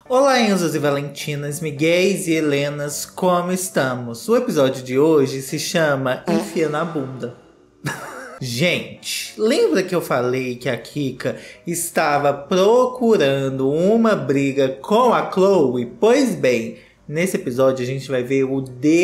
Olá, Enzos e Valentinas, Miguéis e Helenas, como estamos? O episódio de hoje se chama Enfia na Bunda. Gente, lembra que eu falei que a Kika estava procurando uma briga com a Chloe? Pois bem, nesse episódio a gente vai ver o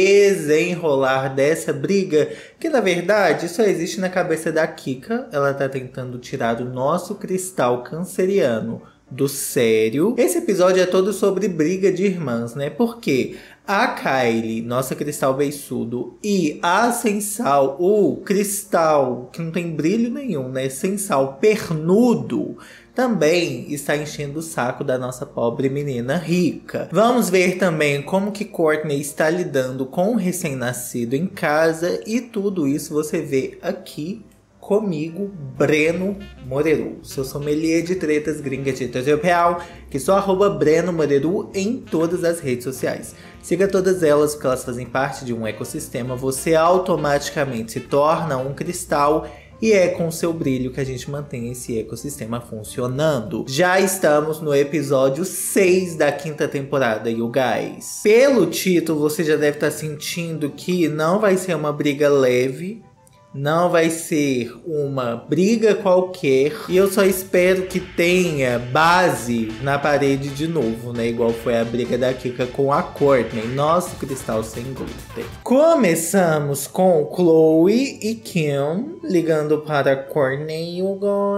desenrolar dessa briga, que na verdade só existe na cabeça da Kika. Ela tá tentando tirar o nosso cristal canceriano do sério. Esse episódio é todo sobre briga de irmãs, né? Porque a Kylie, nossa cristal beiçudo, e a Sensal, o cristal que não tem brilho nenhum, né? Sensal pernudo, também está enchendo o saco da nossa pobre menina rica. Vamos ver também como que Courtney está lidando com o recém-nascido em casa, e tudo isso você vê aqui comigo, Breno Moreru, seu sommelier de tretas gringas de real, que só @Breno Moreru em todas as redes sociais. Siga todas elas, porque elas fazem parte de um ecossistema. Você automaticamente se torna um cristal, e é com seu brilho que a gente mantém esse ecossistema funcionando. Já estamos no episódio 6 da 5ª temporada, you guys. Pelo título, você já deve estar sentindo que não vai ser uma briga leve, não vai ser uma briga qualquer. E eu só espero que tenha base na parede de novo, né? Igual foi a briga da Kika com a Courtney, nosso cristal sem glúten. Começamos com Chloe e Kim ligando para Courtney, you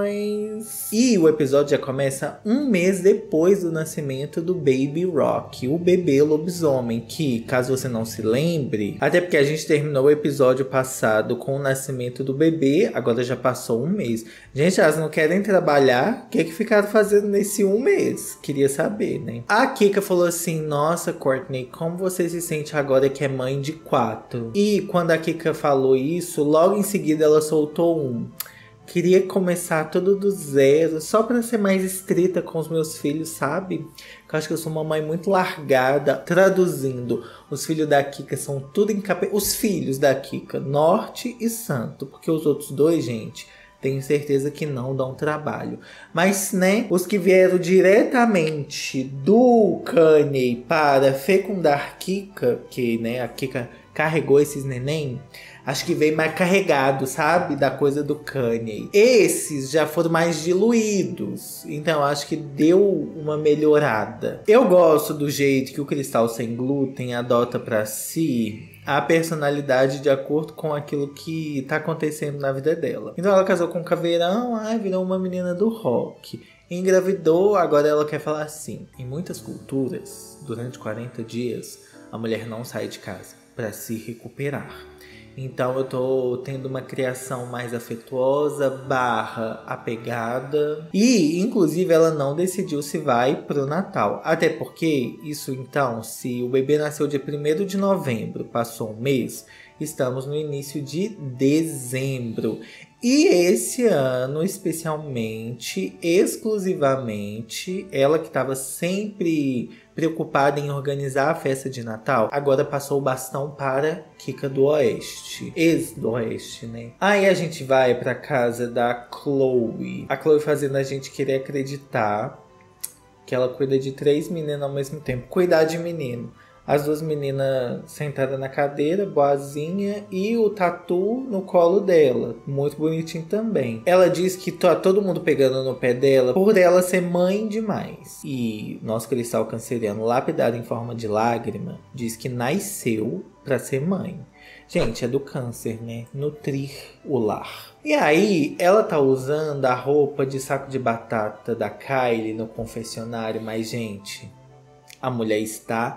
guys. E o episódio já começa um mês depois do nascimento do Baby Rock, o bebê lobisomem, que, caso você não se lembre, até porque a gente terminou o episódio passado com o nascimento do bebê, agora já passou um mês. Gente, elas não querem trabalhar? O que ficaram fazendo nesse um mês? Queria saber, né? A Kika falou assim: nossa, Courtney, como você se sente agora que é mãe de 4? E quando a Kika falou isso, logo em seguida ela soltou um: queria começar tudo do zero, só pra ser mais estrita com os meus filhos, sabe? Eu acho que eu sou uma mãe muito largada. Traduzindo, os filhos da Kika são tudo os filhos da Kika, Norte e Santo. Porque os outros dois, gente, tenho certeza que não dão trabalho. Mas, né, os que vieram diretamente do Kanye para fecundar Kika, que, né, a Kika carregou esses neném, acho que veio mais carregado, sabe? Da coisa do Kanye. Esses já foram mais diluídos. Então acho que deu uma melhorada. Eu gosto do jeito que o cristal sem glúten adota pra si a personalidade de acordo com aquilo que tá acontecendo na vida dela. Então ela casou com um caveirão, virou uma menina do rock. Engravidou, agora ela quer falar assim: em muitas culturas, durante 40 dias, a mulher não sai de casa para se recuperar. Então eu tô tendo uma criação mais afetuosa / apegada. E, inclusive, ela não decidiu se vai pro Natal. Até porque, isso então, se o bebê nasceu dia 1º de novembro, passou um mês, estamos no início de dezembro. E esse ano, especialmente, exclusivamente, ela que estava sempre preocupada em organizar a festa de Natal, agora passou o bastão para Kika do Oeste. Ex do Oeste, né? Aí a gente vai pra casa da Chloe. A Chloe fazendo a gente querer acreditar que ela cuida de 3 meninas ao mesmo tempo. Cuidar de menino. As 2 meninas sentadas na cadeira, boazinha, e o tatu no colo dela. Muito bonitinho também. Ela diz que tá todo mundo pegando no pé dela por ela ser mãe demais. E nosso cristal canceriano, lapidado em forma de lágrima, diz que nasceu pra ser mãe. Gente, é do câncer, né? Nutrir o lar. E aí, ela tá usando a roupa de saco de batata da Kylie no confessionário. Mas, gente, a mulher está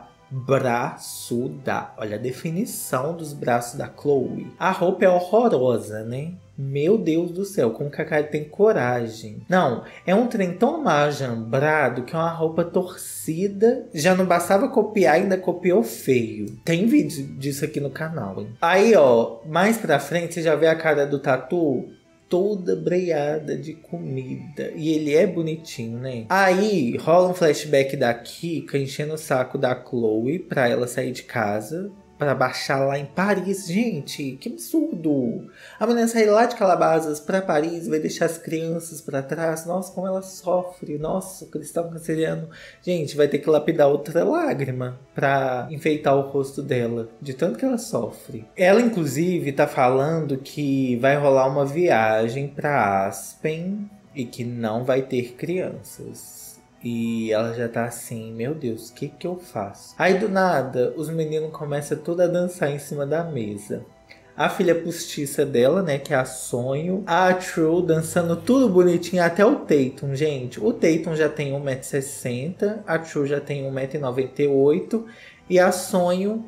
braçuda. Olha a definição dos braços da Chloe. A roupa é horrorosa, né? Meu Deus do céu, como que a Kylie tem coragem. Não, é um trem tão majambrado que é uma roupa torcida. Já não bastava copiar, ainda copiou feio. Tem vídeo disso aqui no canal, hein? Aí, ó, mais pra frente você já vê a cara do tatu toda breiada de comida. E ele é bonitinho, né? Aí rola um flashback da Kika enchendo o saco da Chloe pra ela sair de casa. pra baixar lá em Paris. Gente, que absurdo! A menina sair lá de Calabasas pra Paris, vai deixar as crianças pra trás. Nossa, como ela sofre. Nossa, o cristão canceriano. Gente, vai ter que lapidar outra lágrima pra enfeitar o rosto dela, de tanto que ela sofre. Ela, inclusive, tá falando que vai rolar uma viagem pra Aspen e que não vai ter crianças. E ela já tá assim, meu Deus, o que que eu faço? Aí do nada, os meninos começam tudo a dançar em cima da mesa. A filha postiça dela, né, que é a Sonho. A True dançando tudo bonitinho, até o Tatum, gente. O Tatum já tem 1,60 m, a True já tem 1,98 m e a Sonho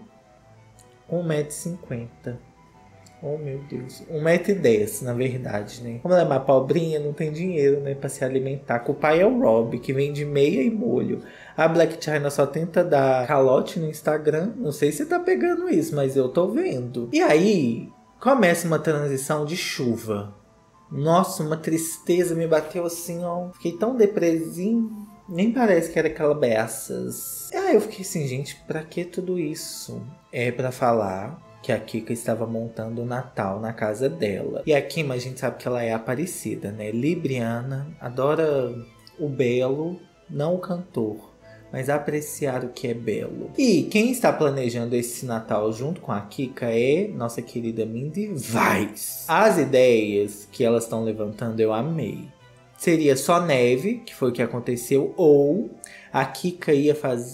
1,50 m. Oh, meu Deus. 1,10 m, na verdade, né? Como ela é mais pobrinha, não tem dinheiro, né? Pra se alimentar. Que o pai é o Rob, que vende meia e molho. A Blac Chyna só tenta dar calote no Instagram. Não sei se tá pegando isso, mas eu tô vendo. E aí, começa uma transição de chuva. Nossa, uma tristeza me bateu assim, ó. Fiquei tão depresinho. Nem parece que era Calabasas. Aí eu fiquei assim, gente, pra que tudo isso? É pra falar que a Kika estava montando o Natal na casa dela. E a Kim, a gente sabe que ela é Aparecida, né? Libriana, adora o belo, não o cantor, mas apreciar o que é belo. E quem está planejando esse Natal junto com a Kika é nossa querida Mindy Weiss. As ideias que elas estão levantando eu amei. Seria só neve, que foi o que aconteceu, ou a Kika ia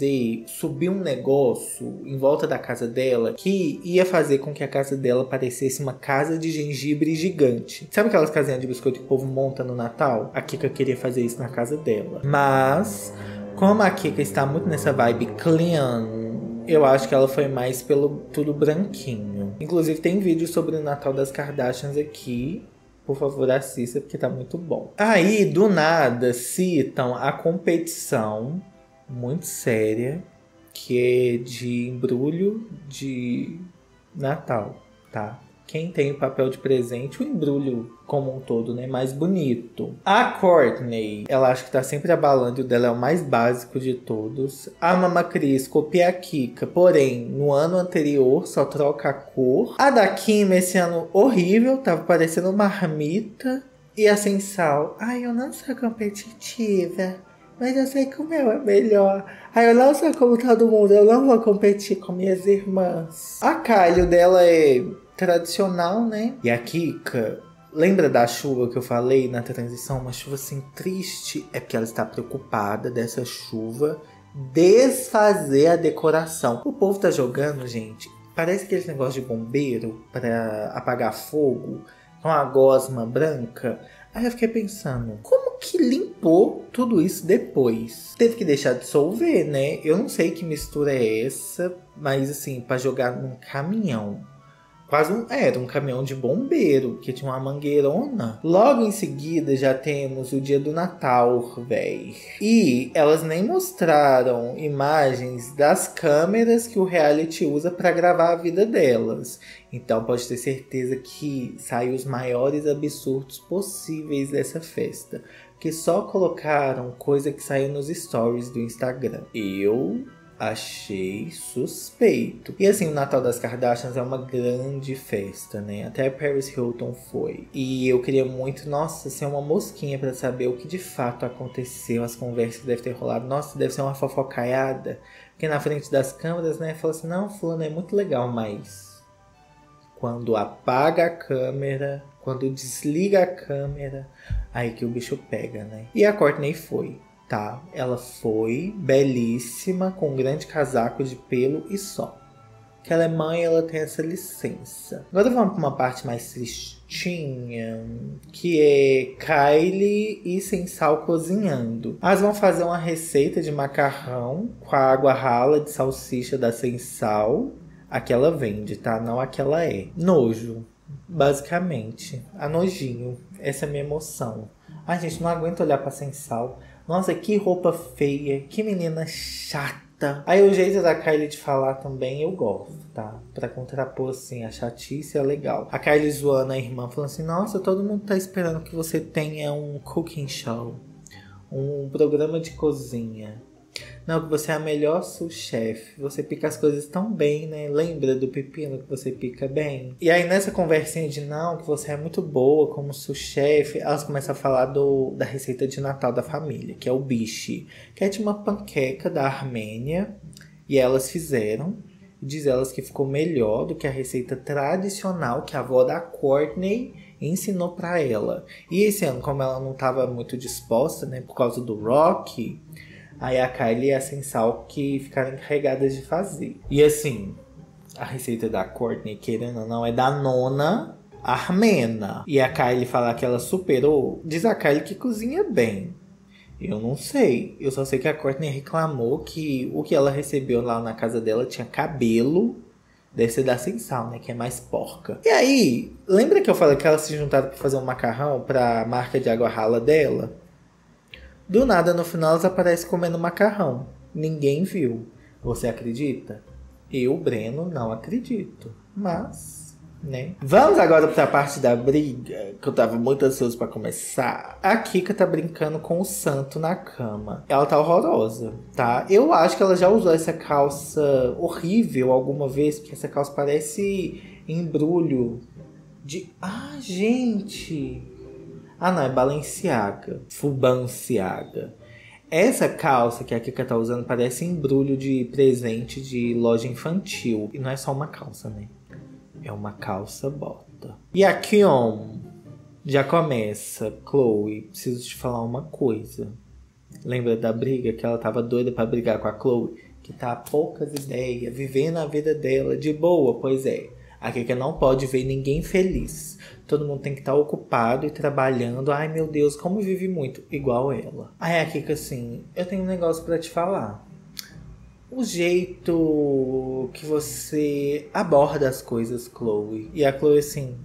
subir um negócio em volta da casa dela que ia fazer com que a casa dela parecesse uma casa de gengibre gigante. Sabe aquelas casinhas de biscoito que o povo monta no Natal? A Kika queria fazer isso na casa dela. Mas, como a Kika está muito nessa vibe clean, eu acho que ela foi mais pelo tudo branquinho. Inclusive tem vídeo sobre o Natal das Kardashians aqui. Por favor, assista, porque tá muito bom. Aí, do nada, citam a competição muito séria, que é de embrulho de Natal, tá? Quem tem o papel de presente, o embrulho como um todo, né? Mais bonito. A Kourtney, ela acha que tá sempre abalando, e o dela é o mais básico de todos. A Mama Cris copia a Kika, porém, no ano anterior só troca a cor. A da Kim, esse ano horrível, tava parecendo uma marmita. E a Sem Sal, ai, eu não sou competitiva, mas eu sei que o meu é melhor. Ai, eu não sou como todo mundo, eu não vou competir com minhas irmãs. A Kylie dela é tradicional, né? E a Kika, lembra da chuva que eu falei na transição? Uma chuva assim triste. É porque ela está preocupada dessa chuva desfazer a decoração. O povo tá jogando, gente, parece aquele negócio de bombeiro para apagar fogo, com a gosma branca. Aí eu fiquei pensando, como que limpou tudo isso depois? Teve que deixar dissolver, né? Eu não sei que mistura é essa, mas assim, para jogar num caminhão. Era um caminhão de bombeiro, que tinha uma mangueirona. Logo em seguida já temos o dia do Natal, véi. E elas nem mostraram imagens das câmeras que o reality usa para gravar a vida delas. Então pode ter certeza que saiu os maiores absurdos possíveis dessa festa. Porque só colocaram coisa que saiu nos stories do Instagram. Eu achei suspeito. E assim, o Natal das Kardashians é uma grande festa, né? Até Paris Hilton foi. E eu queria muito, nossa, ser uma mosquinha pra saber o que de fato aconteceu, as conversas que devem ter rolado. Nossa, deve ser uma fofocaiada. Porque na frente das câmeras, né, fala assim, não, fulano é muito legal, mas quando apaga a câmera, quando desliga a câmera, aí que o bicho pega, né? E a Kourtney foi. Tá, ela foi belíssima, com um grande casaco de pelo e só. Que ela é mãe, ela tem essa licença. Agora vamos para uma parte mais tristinha, que é Kylie e Sem Sal cozinhando. Elas vão fazer uma receita de macarrão com a água rala de salsicha da Sem Sal. A que ela vende, tá? Não a que ela é. Nojo, basicamente. A nojinho. Essa é a minha emoção. Ai, gente, não aguento olhar pra Sem Sal. Nossa, que roupa feia, que menina chata. Aí o jeito da Kylie de falar também eu gosto, tá? Pra contrapor, assim, a chatice é legal. A Kylie zoando a irmã, falando assim, nossa, todo mundo tá esperando que você tenha um cooking show. Um programa de cozinha. Não, que você é a melhor sous-chefe. Você pica as coisas tão bem, né? Lembra do pepino que você pica bem? E aí nessa conversinha de não, que você é muito boa como sous-chefe, elas começam a falar da receita de Natal da família, que é o biche. Que é de uma panqueca da Armênia. E elas fizeram. Diz elas que ficou melhor do que a receita tradicional que a avó da Courtney ensinou pra ela. E esse ano, como ela não estava muito disposta, né, por causa do Rock, aí a Kylie e a Sensal que ficaram encarregadas de fazer. E assim, a receita da Courtney, querendo ou não, é da nona armena. E a Kylie falar que ela superou, diz a Kylie que cozinha bem. Eu não sei. Eu só sei que a Courtney reclamou que o que ela recebeu lá na casa dela tinha cabelo. Deve ser da Sensal, né? Que é mais porca. E aí, lembra que eu falei que elas se juntaram pra fazer um macarrão pra marca de água rala dela? Do nada, no final, elas aparecem comendo macarrão. Ninguém viu. Você acredita? Eu, Breno, não acredito. Mas, né? Vamos agora pra parte da briga, que eu tava muito ansioso pra começar. A Kika tá brincando com o santo na cama. Ela tá horrorosa, tá? Eu acho que ela já usou essa calça horrível alguma vez, porque essa calça parece embrulho de... Ah, gente! Ah, não, é Balenciaga. Fubanciaga. Essa calça que a Kika tá usando parece embrulho de presente de loja infantil. E não é só uma calça, né? É uma calça bota. E a Kion já começa. Chloe, preciso te falar uma coisa. Lembra da briga que ela tava doida pra brigar com a Chloe? Que tá a poucas ideias, vivendo a vida dela de boa. Pois é, a Kika não pode ver ninguém feliz. Todo mundo tem que estar ocupado e trabalhando. Ai, meu Deus, como vive muito. Igual ela. Aí a Kika assim, eu tenho um negócio pra te falar. O jeito que você aborda as coisas, Chloe. E a Chloe assim...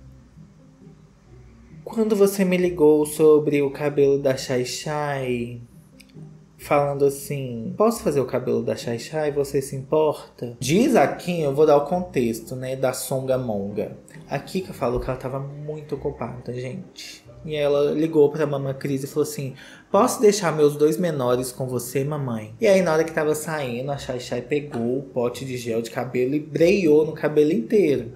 Quando você me ligou sobre o cabelo da Shai Shai... Falando assim... Posso fazer o cabelo da Shai Shai? Você se importa? Diz aqui, eu vou dar o contexto, né? Da Songamonga. A Kika falou que ela tava muito ocupada, gente. E ela ligou pra mamãe Cris e falou assim... Posso deixar meus 2 menores com você, mamãe? E aí, na hora que tava saindo, a Shai Shai pegou o pote de gel de cabelo e breiou no cabelo inteiro.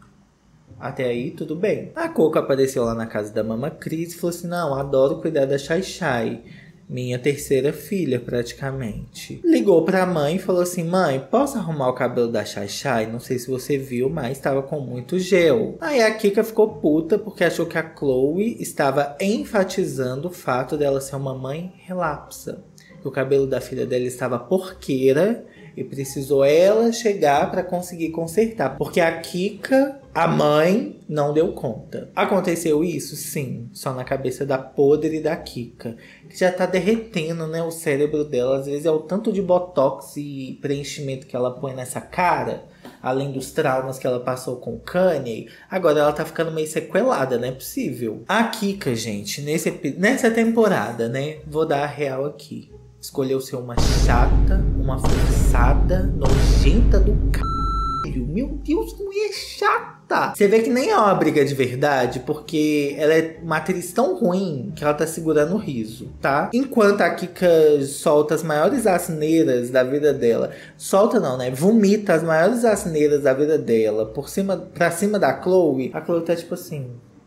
Até aí, tudo bem. A Coco apareceu lá na casa da mamãe Cris e falou assim... Não, adoro cuidar da Shai Shai. Minha terceira filha, praticamente. Ligou pra mãe e falou assim... Mãe, posso arrumar o cabelo da Shai Shai? Não sei se você viu, mas estava com muito gel. Aí a Kika ficou puta porque achou que a Chloe estava enfatizando o fato dela ser uma mãe relapsa. Que o cabelo da filha dela estava porqueira e precisou ela chegar pra conseguir consertar. Porque a Kika, a mãe, não deu conta. Aconteceu isso? Sim. Só na cabeça da podre da Kika. Que já tá derretendo, né, o cérebro dela. Às vezes é o tanto de botox e preenchimento que ela põe nessa cara. Além dos traumas que ela passou com o Kanye. Agora ela tá ficando meio sequelada, não é possível. A Kika, gente, nessa temporada, né, vou dar a real aqui. Escolheu ser uma chata, uma forçada, nojenta do caralho. Meu Deus, que mulher chata. Você vê que nem é uma briga de verdade, porque ela é uma atriz tão ruim que ela tá segurando o riso, tá? Enquanto a Kika solta as maiores asneiras da vida dela. Solta não, né? Vomita as maiores asneiras da vida dela pra cima da Chloe. A Chloe tá tipo assim...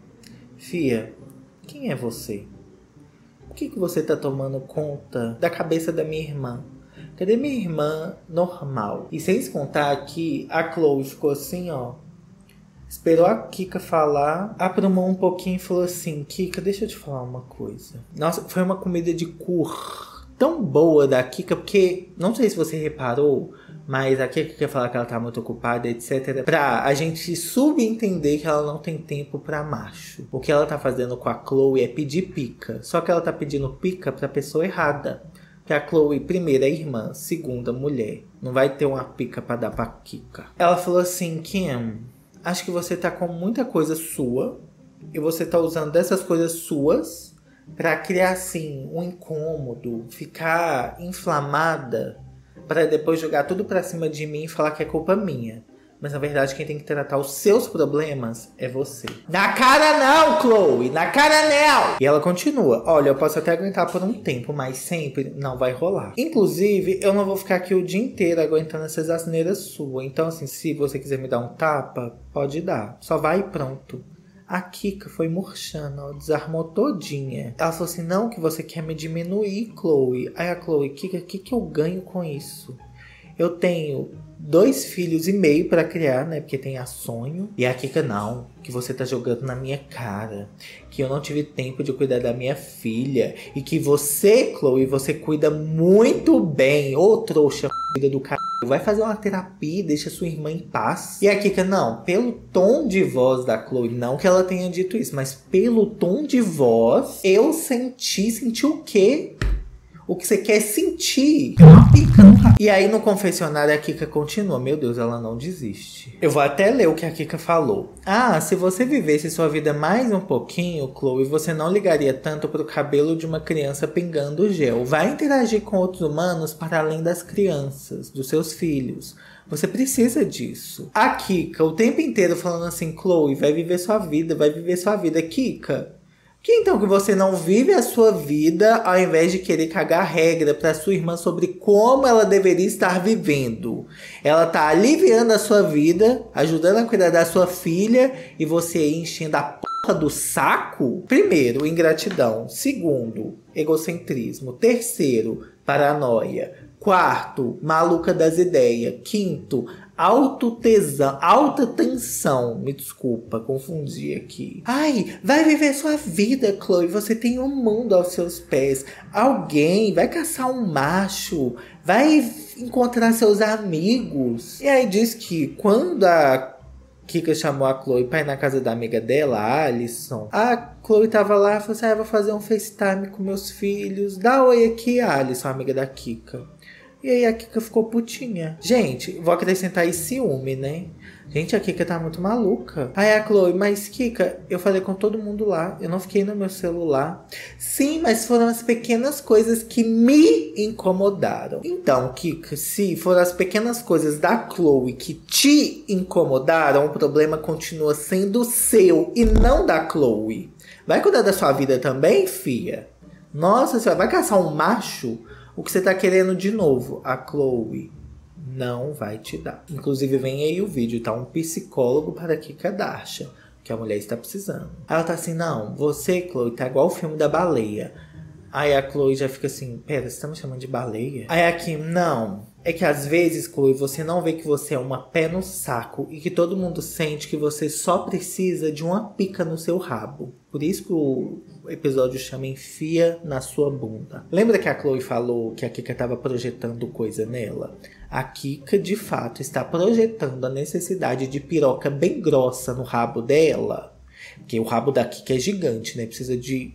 Fia, quem é você? Por que você tá tomando conta da cabeça da minha irmã? Cadê minha irmã normal? E sem se contar que a Chloe ficou assim, ó. Esperou a Kika falar, aprumou um pouquinho e falou assim... Kika, deixa eu te falar uma coisa. Nossa, foi uma comida de cor tão boa da Kika, porque... Não sei se você reparou... Mas a Kika quer falar que ela tá muito ocupada, etc. Pra a gente subentender que ela não tem tempo pra macho. O que ela tá fazendo com a Chloe é pedir pica. Só que ela tá pedindo pica pra pessoa errada. Que a Chloe, primeira, é irmã. Segunda, mulher. Não vai ter uma pica pra dar pra Kika. Ela falou assim, Kim, acho que você tá com muita coisa sua. E você tá usando dessas coisas suas pra criar, assim, um incômodo. Ficar inflamada. Pra depois jogar tudo pra cima de mim e falar que é culpa minha. Mas na verdade quem tem que tratar os seus problemas é você. Na cara não, Chloe! Na cara não! E ela continua. Olha, eu posso até aguentar por um tempo, mas sempre não vai rolar. Inclusive, eu não vou ficar aqui o dia inteiro aguentando essas asneiras suas. Então assim, se você quiser me dar um tapa, pode dar. Só vai e pronto. A Kika foi murchando, ó, desarmou todinha. Ela falou assim, não, que você quer me diminuir, Chloe. Aí a Chloe, Kika, o que eu ganho com isso? Eu tenho 2,5 filhos pra criar, né? Porque tem a Sonho. E a Kika, não, que você tá jogando na minha cara. Que eu não tive tempo de cuidar da minha filha. E que você, Chloe, você cuida muito bem. Ô, trouxa, cuida do cara. Vai fazer uma terapia e deixa sua irmã em paz. E a Kika, não, pelo tom de voz da Chloe, não que ela tenha dito isso, mas pelo tom de voz, eu senti o quê? O que você quer sentir é uma pica no rabo. E aí no confessionário a Kika continua. Meu Deus, ela não desiste. Eu vou até ler o que a Kika falou. Ah, se você vivesse sua vida mais um pouquinho, Chloe, você não ligaria tanto pro cabelo de uma criança pingando gel. Vai interagir com outros humanos para além das crianças, dos seus filhos. Você precisa disso. A Kika o tempo inteiro falando assim, Chloe, vai viver sua vida, vai viver sua vida. Kika, que então que você não vive a sua vida ao invés de querer cagar regra para sua irmã sobre como ela deveria estar vivendo. Ela tá aliviando a sua vida, ajudando a cuidar da sua filha e você aí enchendo a porra do saco? Primeiro, ingratidão. Segundo, egocentrismo. Terceiro, paranoia. Quarto, maluca das ideias. Quinto, alta tensão. Me desculpa, confundi aqui. Ai, vai viver sua vida, Chloe. Você tem um mundo aos seus pés. Alguém vai caçar um macho. Vai encontrar seus amigos. E aí diz que quando a Kika chamou a Chloe pra ir na casa da amiga dela, a Alison, a Chloe tava lá e falou assim, vou fazer um FaceTime com meus filhos. Dá oi aqui, Alison, amiga da Kika. E aí a Kika ficou putinha. Gente, vou acrescentar aí ciúme, né? Gente, a Kika tá muito maluca. Aí a Chloe, mas Kika, eu falei com todo mundo lá. Eu não fiquei no meu celular. Sim, mas foram as pequenas coisas que me incomodaram. Então, Kika, se foram as pequenas coisas da Chloe que te incomodaram, o problema continua sendo seu e não da Chloe. Vai cuidar da sua vida também, fia? Nossa senhora, vai caçar um macho? O que você tá querendo de novo? A Chloe não vai te dar. Inclusive, vem aí o vídeo, tá? Um psicólogo para Kika Darshan, que a mulher está precisando. Ela tá assim, não, você, Chloe, tá igual o filme da baleia. Aí a Chloe já fica assim, pera, você tá me chamando de baleia? Aí a Kim, não. É que às vezes, Chloe, você não vê que você é uma pé no saco e que todo mundo sente que você só precisa de uma pica no seu rabo. Por isso que o episódio chama Enfia na Sua Bunda. Lembra que a Chloe falou que a Kika tava projetando coisa nela? A Kika, de fato, está projetando a necessidade de piroca bem grossa no rabo dela. Porque o rabo da Kika é gigante, né? Precisa de...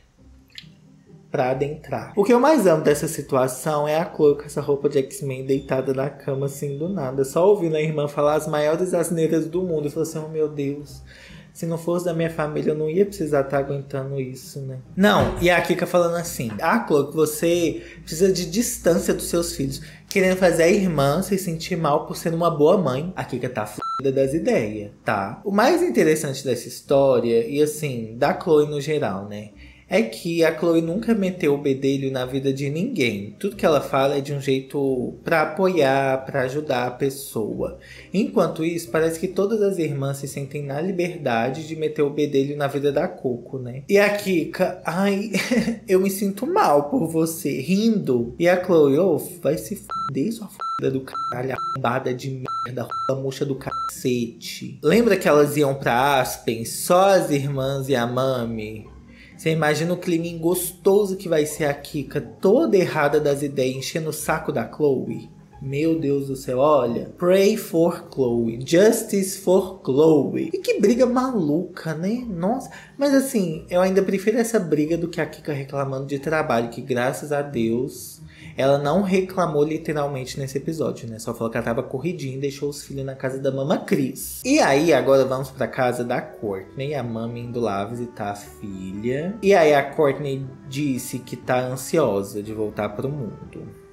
pra adentrar. O que eu mais amo dessa situação é a Chloe com essa roupa de X-Men deitada na cama, assim, do nada. Só ouvindo a irmã falar as maiores asneiras do mundo. Eu falei assim, oh meu Deus... Se não fosse da minha família, eu não ia precisar estar aguentando isso, né? Não, e a Kika falando assim, Chloe, você precisa de distância dos seus filhos. Querendo fazer a irmã se sentir mal por ser uma boa mãe. A Kika tá f***da das ideias, tá? O mais interessante dessa história, e assim, da Chloe no geral, né? É que a Chloe nunca meteu o bedelho na vida de ninguém. Tudo que ela fala é de um jeito pra apoiar, pra ajudar a pessoa. Enquanto isso, parece que todas as irmãs se sentem na liberdade de meter o bedelho na vida da Coco, né? E a Kika, ai, eu me sinto mal por você, rindo. E a Chloe, vai se fuder, sua f***da do caralho, arrombada de merda, a murcha do cacete. Lembra que elas iam pra Aspen, só as irmãs e a Mami? Você imagina o clima gostoso que vai ser a Kika, toda errada das ideias, enchendo o saco da Chloe? Meu Deus do céu, olha. Pray for Chloe. Justice for Chloe. E que briga maluca, né? Nossa. Mas assim, eu ainda prefiro essa briga do que a Kika reclamando de trabalho, que graças a Deus... Ela não reclamou literalmente nesse episódio, né? Só falou que ela tava corridinha e deixou os filhos na casa da Mama Cris. E aí, agora vamos pra casa da Courtney. A Mami indo lá visitar a filha. E aí a Courtney disse que tá ansiosa de voltar pro mundo.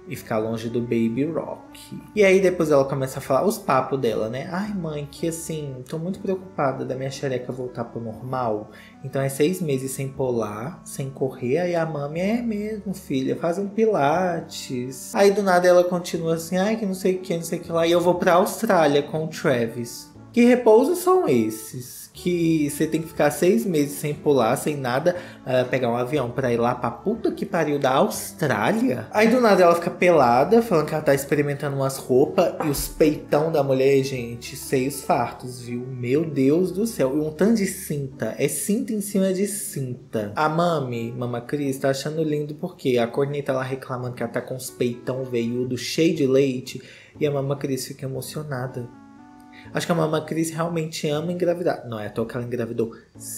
e ficar longe do Baby Rock. E aí depois ela começa a falar os papos dela, né? Ai, mãe, que assim, tô muito preocupada da minha xereca voltar pro normal. Então é 6 meses sem pular, sem correr. Aí a mami, é mesmo, filha, faz um pilates. Aí do nada ela continua assim, ai, que não sei o que, não sei o que lá. E eu vou pra Austrália com o Travis. Que repousos são esses? Que você tem que ficar 6 meses sem pular, sem nada, pegar um avião pra ir lá pra puta que pariu da Austrália. Aí do nada ela fica pelada, falando que ela tá experimentando umas roupas. E os peitão da mulher, gente, seios fartos, viu? Meu Deus do céu. E um tanto de cinta. É cinta em cima de cinta. A Mama Cris, tá achando lindo porque a Courtney tá lá reclamando que ela tá com os peitão veiudo, cheio de leite. E a Mama Cris fica emocionada. Acho que a Mama Cris realmente ama engravidar. Não é à toa que ela engravidou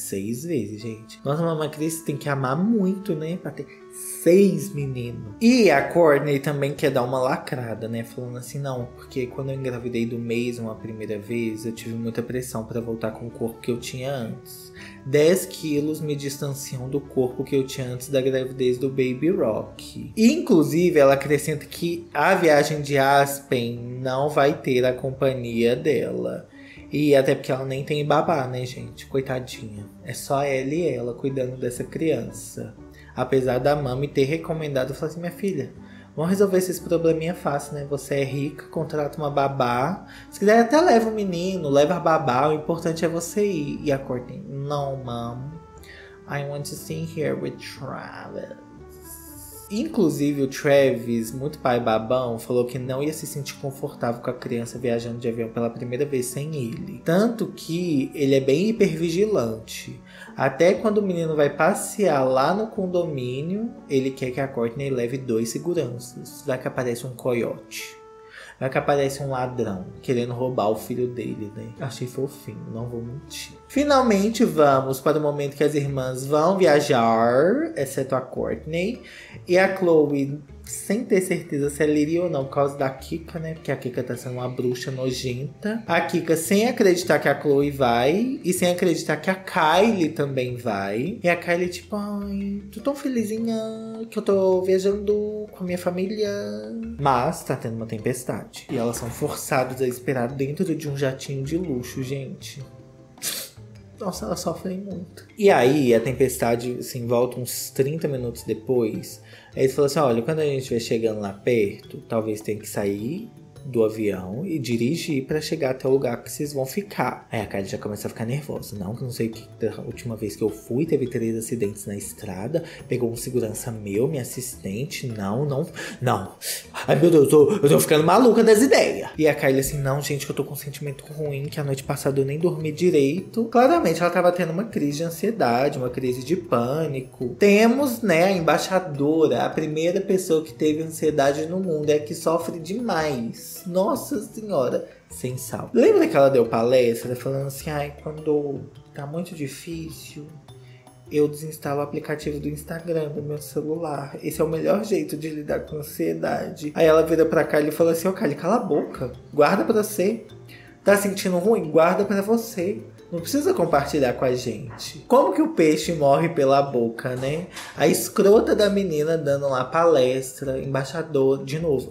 6 vezes, gente. Nossa, a Mama Cris tem que amar muito, né? Pra ter 6 meninos. E a Courtney também quer dar uma lacrada, né? Falando assim, não, porque quando eu engravidei do Mason uma primeira vez, eu tive muita pressão pra voltar com o corpo que eu tinha antes. 10 quilos me distanciam do corpo que eu tinha antes da gravidez do Baby Rock. E, inclusive, ela acrescenta que a viagem de Aspen não vai ter a companhia dela. E até porque ela nem tem babá, né, gente? Coitadinha. É só ela e ela cuidando dessa criança. Apesar da mami ter recomendado, falar assim, minha filha, vamos resolver esses probleminha fácil, né? Você é rica, contrata uma babá. Se quiser até leva o menino, leva a babá. O importante é você ir. E a Courtney, não, mom. I want to stay here with Travis. Inclusive o Travis, muito pai babão, falou que não ia se sentir confortável com a criança viajando de avião pela primeira vez sem ele. Tanto que ele é bem hipervigilante. Até quando o menino vai passear lá no condomínio, ele quer que a Courtney leve 2 seguranças. Vai que aparece um coiote. Vai que aparece um ladrão querendo roubar o filho dele, né? Achei fofinho, não vou mentir. Finalmente vamos para o momento que as irmãs vão viajar, exceto a Courtney. E a Chloe, sem ter certeza se ela iria ou não por causa da Kika, né? Porque a Kika tá sendo uma bruxa nojenta. A Kika sem acreditar que a Chloe vai. E sem acreditar que a Kylie também vai. E a Kylie tipo, ai, tô tão felizinha que eu tô viajando com a minha família. Mas tá tendo uma tempestade. E elas são forçadas a esperar dentro de um jatinho de luxo, gente. Nossa, elas sofrem muito. E aí, a tempestade, assim, volta uns 30 minutos depois. Aí eles falam assim, olha, quando a gente estiver chegando lá perto, talvez tenha que sair do avião e dirigir pra chegar até o lugar que vocês vão ficar. Aí a Kylie já começa a ficar nervosa. Não, que não sei o que. Da última vez que eu fui, teve 3 acidentes na estrada. Pegou um segurança meu, minha assistente. Não. Ai, meu Deus, eu tô ficando maluca das ideias. E a Kylie assim, não, gente, que eu tô com um sentimento ruim, que a noite passada eu nem dormi direito. Claramente, ela tava tendo uma crise de ansiedade, uma crise de pânico. Temos, né, a embaixadora, a primeira pessoa que teve ansiedade no mundo, é que sofre demais. Nossa senhora, sem sal. Lembra que ela deu palestra falando assim, ai, quando tá muito difícil, eu desinstalo o aplicativo do Instagram do meu celular. Esse é o melhor jeito de lidar com ansiedade. Aí ela vira pra Kylie e fala assim, ô Kylie, cala a boca, guarda pra você. Tá sentindo ruim? Guarda pra você. Não precisa compartilhar com a gente. Como que o peixe morre pela boca, né? A escrota da menina dando lá palestra, embaixadora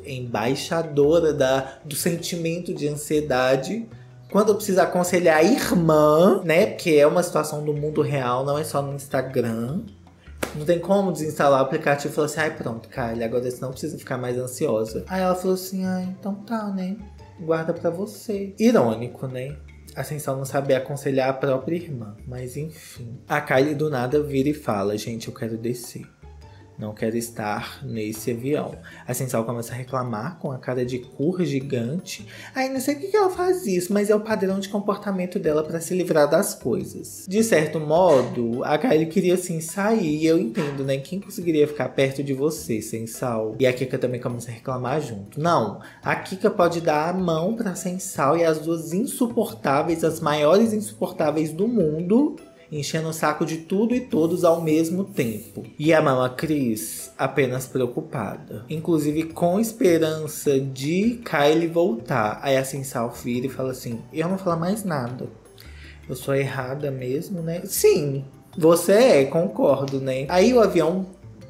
do sentimento de ansiedade. Quando precisa aconselhar a irmã, né? Porque é uma situação do mundo real, não é só no Instagram. Não tem como desinstalar o aplicativo e falar assim, ai pronto, Kylie, agora você não precisa ficar mais ansiosa. Aí ela falou assim, ai, então tá, né? Guarda pra você. Irônico, né? A Ascensão não saber aconselhar a própria irmã. Mas enfim. A Kylie do nada vira e fala, gente, eu quero descer. Não quero estar nesse avião. A Ascensão começa a reclamar com a cara de cor gigante. Aí não sei o que ela faz isso, mas é o padrão de comportamento dela pra se livrar das coisas. De certo modo, a Kylie queria assim sair. E eu entendo, né? Quem conseguiria ficar perto de você, Sensal? E a Kika também começa a reclamar junto. Não, a Kika pode dar a mão pra Sensal e as duas insuportáveis, as maiores insuportáveis do mundo, enchendo o saco de tudo e todos ao mesmo tempo. E a Mama Cris apenas preocupada. Inclusive com esperança de Kylie voltar. Aí a Sensal vira e fala assim, eu não vou falar mais nada. Eu sou errada mesmo, né? Sim, você é, concordo, né? Aí o avião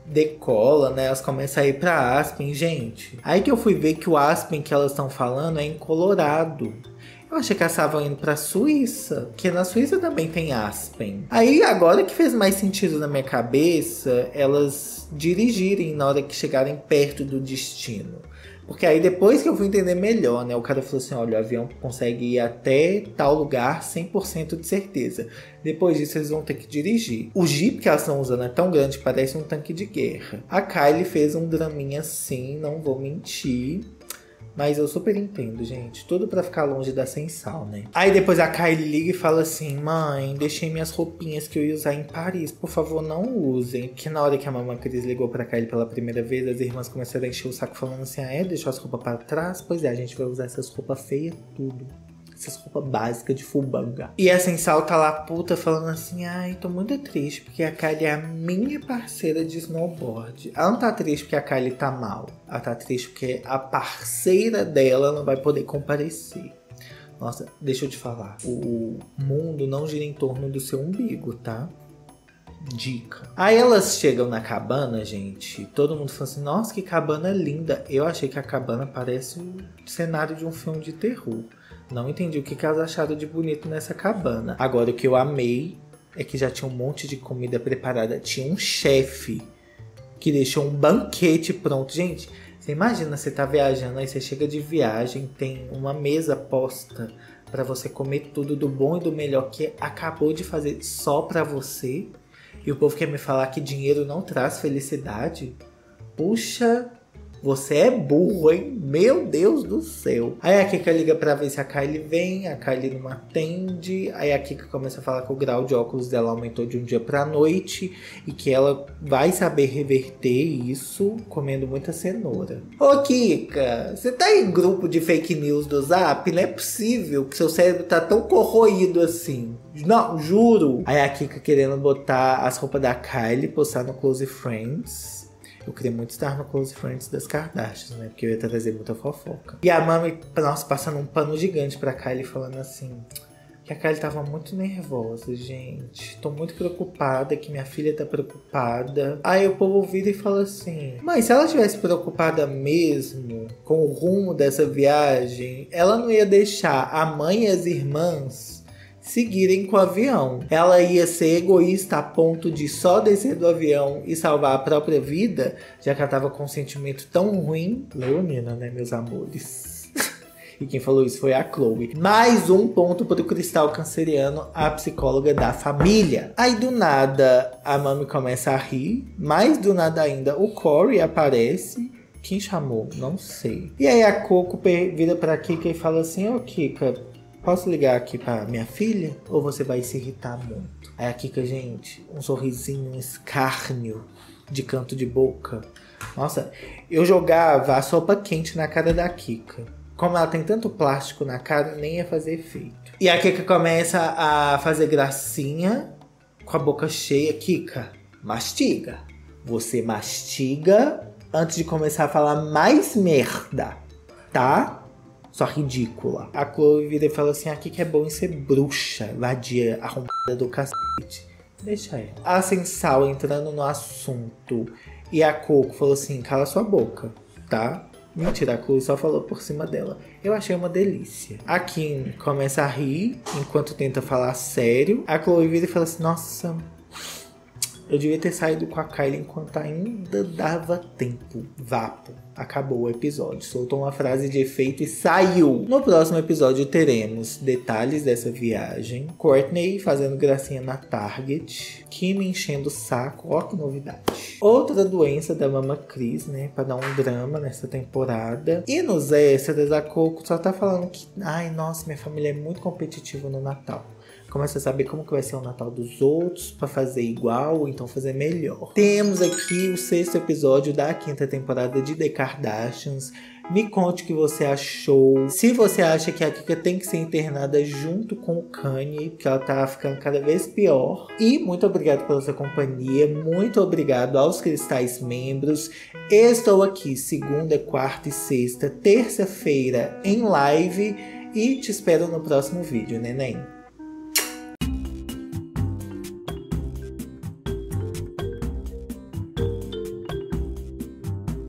decola, né? Elas começam a ir pra Aspen, gente. Aí que eu fui ver que o Aspen que elas estão falando é em Colorado. Eu achei que elas estavam indo pra Suíça, porque na Suíça também tem Aspen. Aí agora que fez mais sentido na minha cabeça, elas dirigirem na hora que chegarem perto do destino. Porque aí depois que eu fui entender melhor, né? O cara falou assim, olha, o avião consegue ir até tal lugar 100% de certeza. Depois disso eles vão ter que dirigir. O Jeep que elas estão usando é tão grande, parece um tanque de guerra. A Kylie fez um draminha assim, não vou mentir. Mas eu super entendo, gente. Tudo pra ficar longe da sem sal, né? Aí depois a Kylie liga e fala assim, mãe, deixei minhas roupinhas que eu ia usar em Paris. Por favor, não usem. Porque na hora que a mamãe Cris ligou pra Kylie pela primeira vez, as irmãs começaram a encher o saco falando assim, deixou as roupas pra trás? Pois é, a gente vai usar essas roupas feias tudo. Essas roupas básicas de fubanga. E a Sensal tá lá puta falando assim, tô muito triste porque a Kylie é a minha parceira de snowboard. Ela não tá triste porque a Kylie tá mal. Ela tá triste porque a parceira dela não vai poder comparecer. Nossa, deixa eu te falar. O mundo não gira em torno do seu umbigo, tá? Dica. Aí elas chegam na cabana, gente. Todo mundo fala assim, nossa, que cabana linda. Eu achei que a cabana parece o cenário de um filme de terror. Não entendi o que elas acharam de bonito nessa cabana. Agora, o que eu amei é que já tinha um monte de comida preparada. Tinha um chefe que deixou um banquete pronto. Gente, você imagina, você tá viajando, aí você chega de viagem, tem uma mesa posta pra você comer tudo do bom e do melhor que acabou de fazer só pra você. E o povo quer me falar que dinheiro não traz felicidade? Puxa... Você é burro, hein? Meu Deus do céu. Aí a Kika liga pra ver se a Kylie vem. A Kylie não atende. Aí a Kika começa a falar que o grau de óculos dela aumentou de um dia pra noite. E que ela vai saber reverter isso comendo muita cenoura. Ô Kika, você tá em grupo de fake news do Zap? Não é possível que seu cérebro tá tão corroído assim. Não, juro. Aí a Kika querendo botar as roupas da Kylie, postar no Close Friends. Eu queria muito estar no Close Friends das Kardashians, né? Porque eu ia trazer muita fofoca. E a mami, nossa, passando um pano gigante pra Kylie, falando assim... Que a Kylie tava muito nervosa, gente. Tô muito preocupada, que minha filha tá preocupada. Aí o povo vira e fala assim... Mas se ela tivesse preocupada mesmo com o rumo dessa viagem... Ela não ia deixar a mãe e as irmãs... seguirem com o avião. Ela ia ser egoísta a ponto de só descer do avião e salvar a própria vida, já que ela tava com um sentimento tão ruim. Leonina, né, meus amores? E quem falou isso foi a Chloe. Mais um ponto pro Cristal Canceriano, a psicóloga da família. Aí do nada a mami começa a rir, mais do nada ainda o Corey aparece. Quem chamou? Não sei. E aí a Coco vira pra Kika e fala assim, ô Kika, posso ligar aqui pra minha filha? Ou você vai se irritar muito? Aí a Kika, gente, um sorrisinho, um escárnio de canto de boca. Nossa, eu jogava a sopa quente na cara da Kika. Como ela tem tanto plástico na cara, nem ia fazer efeito. E a Kika começa a fazer gracinha com a boca cheia. Kika, mastiga. Você mastiga antes de começar a falar mais merda, tá? Só ridícula. A Chloe vira e fala assim, aqui que é bom em ser bruxa, vadia, arrombada do cacete. Deixa ela. A Sensal entrando no assunto. E a Coco falou assim, cala sua boca, tá? Mentira, a Chloe só falou por cima dela. Eu achei uma delícia. A Kim começa a rir, enquanto tenta falar sério. A Chloe vira e fala assim, nossa... Eu devia ter saído com a Kylie enquanto ainda dava tempo. Vapo. Acabou o episódio. Soltou uma frase de efeito e saiu. No próximo episódio teremos detalhes dessa viagem. Courtney fazendo gracinha na Target. Kim enchendo o saco. Ó que novidade. Outra doença da Mama Cris, né? Pra dar um drama nessa temporada. E nos extras, a Coco só tá falando que... Ai, nossa, minha família é muito competitiva no Natal. Começa a saber como que vai ser o Natal dos outros pra fazer igual ou então fazer melhor. Temos aqui o 6º episódio da 5ª temporada de The Kardashians. Me conte o que você achou. Se você acha que a Kika tem que ser internada junto com o Kanye, porque ela tá ficando cada vez pior. E muito obrigado pela sua companhia. Muito obrigado aos Cristais membros. Estou aqui segunda, quarta e sexta, terça-feira em live. E te espero no próximo vídeo, neném.